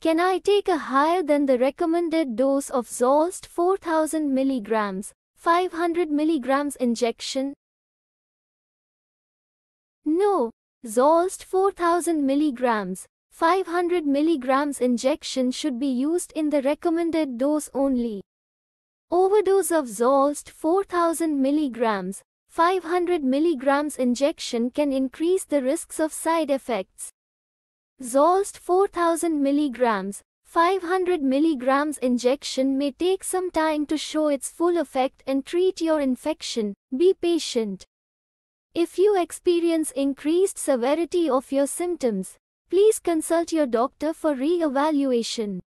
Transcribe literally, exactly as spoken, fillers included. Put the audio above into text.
Can I take a higher than the recommended dose of Zolsed four thousand milligrams, five hundred milligrams injection? No, Zolsed four thousand milligrams, five hundred milligrams injection should be used in the recommended dose only. Overdose of Zolsed four thousand milligrams, five hundred milligrams injection can increase the risks of side effects. Zolsed four thousand milligrams, five hundred milligrams injection may take some time to show its full effect and treat your infection. Be patient. If you experience increased severity of your symptoms, please consult your doctor for re-evaluation.